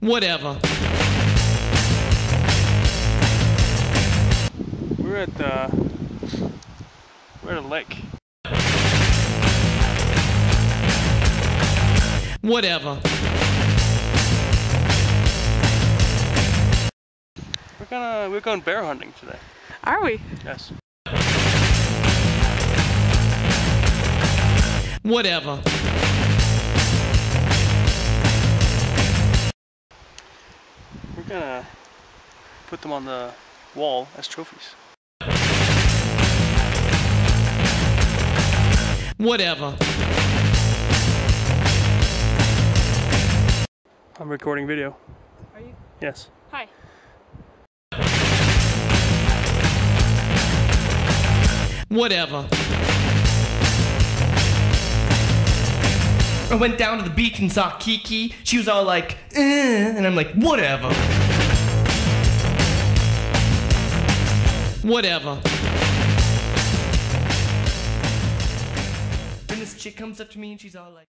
Whatever. We're at a lake. Whatever. We're going bear hunting today. Are we? Yes. Whatever. We're gonna put them on the wall as trophies. Whatever. I'm recording video. Are you? Yes. Hi. Whatever. I went down to the beach and saw Kiki. She was all like, and I'm like, whatever. Whatever. Then this chick comes up to me and she's all like,